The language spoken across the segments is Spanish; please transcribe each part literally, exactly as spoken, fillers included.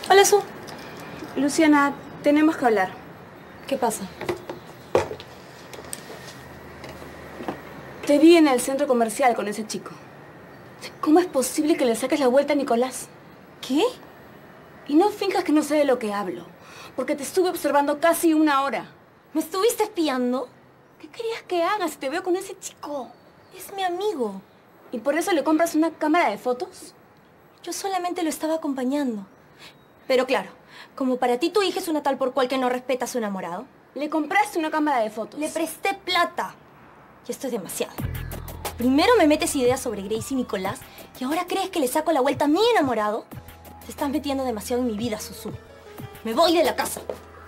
Hola, Su. Luciana, tenemos que hablar. ¿Qué pasa? Te vi en el centro comercial con ese chico. ¿Cómo es posible que le saques la vuelta a Nicolás? ¿Qué? Y no finjas que no sé de lo que hablo, porque te estuve observando casi una hora. ¿Me estuviste espiando? ¿Qué querías que haga si te veo con ese chico? Es mi amigo. ¿Y por eso le compras una cámara de fotos? Yo solamente lo estaba acompañando. Pero claro, como para ti tu hija es una tal por cual que no respeta a su enamorado. Le compraste una cámara de fotos. Le presté plata. Y esto es demasiado. Primero me metes ideas sobre Grace y Nicolás y ahora crees que le saco la vuelta a mi enamorado. Te estás metiendo demasiado en mi vida, Susu. Me voy de la casa.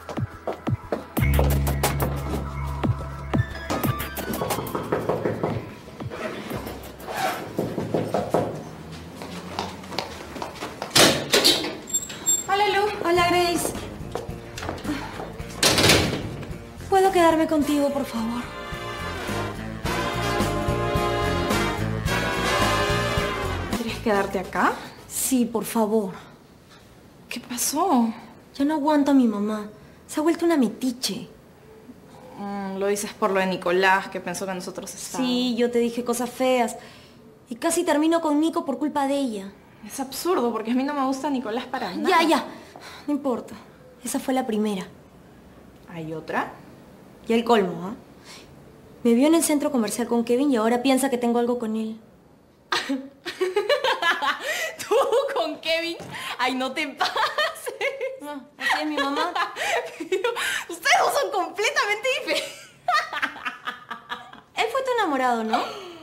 Hola, Lu. Hola, Grace. ¿Puedo quedarme contigo, por favor? ¿Quieres quedarte acá? Sí, por favor. ¿Qué pasó? Ya no aguanto a mi mamá. Se ha vuelto una metiche. Mm, lo dices por lo de Nicolás, que pensó que nosotros estábamos. Sí, yo te dije cosas feas. Y casi termino con Nico por culpa de ella. Es absurdo, porque a mí no me gusta Nicolás para nada. Ya, ya. No importa. Esa fue la primera. ¿Hay otra? Y el colmo, ¿ah? Me vio en el centro comercial con Kevin y ahora piensa que tengo algo con él. ¿Tú con Kevin? Ay, no te pases. No, así es mi mamá. Pero ustedes dos son completamente diferentes. Él fue tu enamorado, ¿no?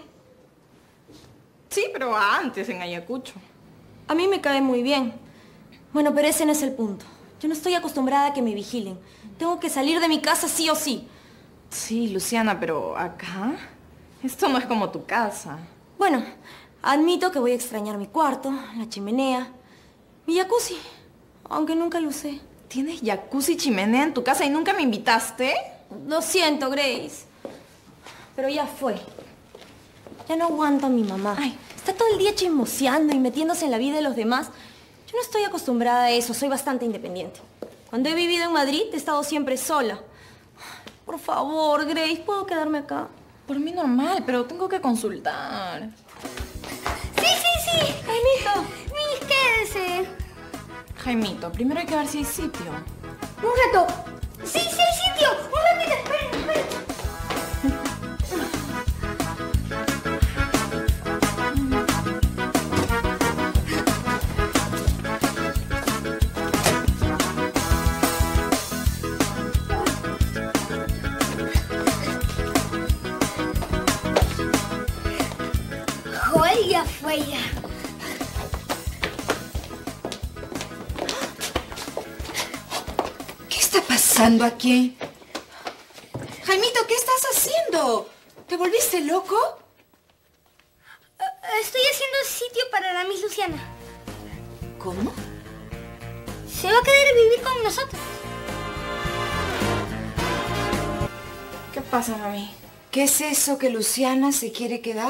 Sí, pero antes, en Ayacucho. A mí me cae muy bien. Bueno, pero ese no es el punto. Yo no estoy acostumbrada a que me vigilen. Tengo que salir de mi casa sí o sí. Sí, Luciana, pero acá... Esto no es como tu casa. Bueno, admito que voy a extrañar mi cuarto, la chimenea, mi jacuzzi, aunque nunca lo usé. ¿Tienes jacuzzi y chimenea en tu casa y nunca me invitaste? Lo siento, Grace. Pero ya fue. Ya no aguanto a mi mamá. Ay, está todo el día chismoseando y metiéndose en la vida de los demás. Yo no estoy acostumbrada a eso, soy bastante independiente. Cuando he vivido en Madrid, he estado siempre sola. Por favor, Grace, ¿puedo quedarme acá? Por mí normal, pero tengo que consultar. Sí, sí, sí. Jaimito. Miss, quédese. Jaimito, primero hay que ver si hay sitio. Un rato. Sí, sí hay sitio. Un ratito, esperen, esperen. Ya fue ya. ¿Qué está pasando aquí? Jaimito, ¿qué estás haciendo? ¿Te volviste loco? Uh, estoy haciendo sitio para la Miss Luciana. ¿Cómo? Se va a quedar a vivir con nosotros. ¿Qué pasa, mami? ¿Qué es eso que Luciana se quiere quedar?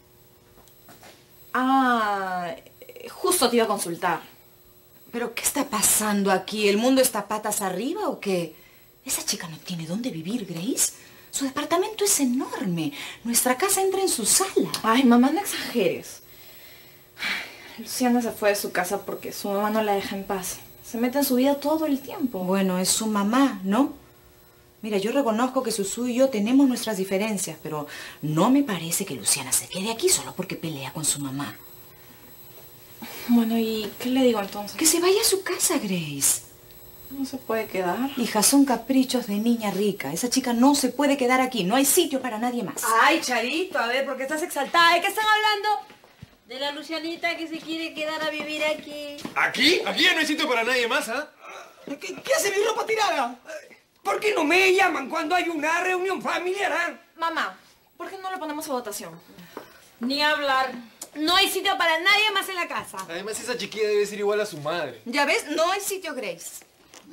Ah, justo te iba a consultar. ¿Pero qué está pasando aquí? ¿El mundo está patas arriba o qué? Esa chica no tiene dónde vivir, Grace. Su departamento es enorme. Nuestra casa entra en su sala. Ay, mamá, no exageres. Ay, Luciana se fue de su casa porque su mamá no la deja en paz. Se mete en su vida todo el tiempo. Bueno, es su mamá, ¿no? Mira, yo reconozco que Susu y yo tenemos nuestras diferencias, pero no me parece que Luciana se quede aquí solo porque pelea con su mamá. Bueno, ¿y qué le digo entonces? Que se vaya a su casa, Grace. No se puede quedar. Hija, son caprichos de niña rica. Esa chica no se puede quedar aquí. No hay sitio para nadie más. Ay, Charito, a ver, ¿por qué estás exaltada? ¿De qué están hablando? De la Lucianita que se quiere quedar a vivir aquí. ¿Aquí? Aquí ya no hay sitio para nadie más, ¿ah? ¿Qué, qué hace mi ropa tirada? ¿Por qué no me llaman cuando hay una reunión familiar, ah? Mamá, ¿por qué no lo ponemos a votación? Ni hablar. No hay sitio para nadie más en la casa. Además, esa chiquilla debe ser igual a su madre. ¿Ya ves? No hay sitio, Grace.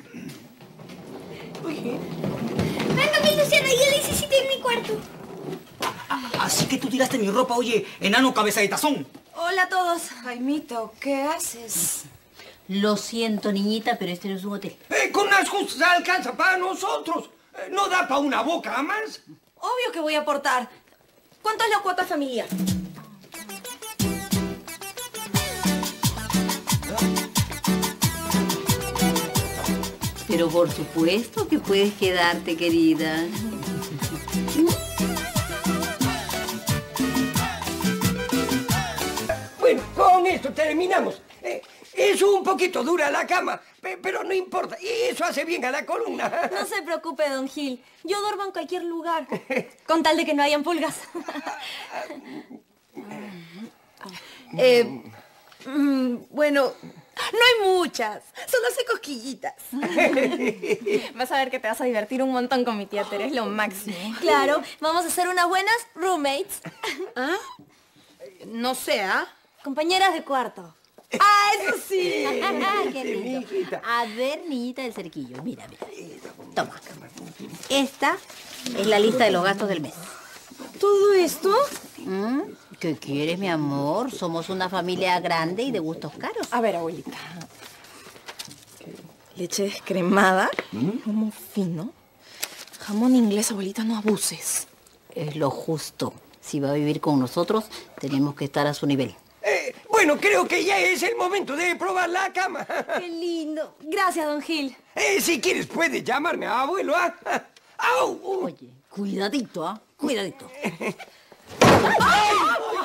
Venga, mi Luciana, yo le hice sitio en mi cuarto. Así que tú tiraste mi ropa, oye, enano cabeza de tazón. Hola a todos. Jaimito, ¿qué haces? Lo siento, niñita, pero este no es un hotel. Eh, con las justas alcanza para nosotros. Eh, ¿No da para una boca más? Obvio que voy a aportar. ¿Cuánto es la cuota familiar? Pero por supuesto que puedes quedarte, querida. Bueno, con esto terminamos. Eh, es un poquito dura la cama, pe- pero no importa. Y eso hace bien a la columna. No se preocupe, don Gil. Yo duermo en cualquier lugar. Con tal de que no hayan pulgas. Eh, mm, bueno, no hay muchas. Solo hace cosquillitas. Vas a ver que te vas a divertir un montón con mi tía Tere. Es lo máximo. Claro, vamos a ser unas buenas roommates. ¿Ah? No sé, ¿ah? Compañeras de cuarto. ¡Ah, eso sí! Qué lindo. A ver, niñita del cerquillo, mira, mira. Toma. Esta es la lista de los gastos del mes. ¿Todo esto? ¿Mm? ¿Qué quieres, mi amor? Somos una familia grande y de gustos caros. A ver, abuelita. Leche descremada, lomo fino, jamón inglés, abuelita, no abuses. Es lo justo. Si va a vivir con nosotros, tenemos que estar a su nivel. Eh, bueno, creo que ya es el momento de probar la cama. Qué lindo. Gracias, don Gil. Eh, si quieres, puedes llamarme a abuelo, ¿ah? ¡Au! Oye, cuidadito, ¿ah? Cuidadito. ¡Ay!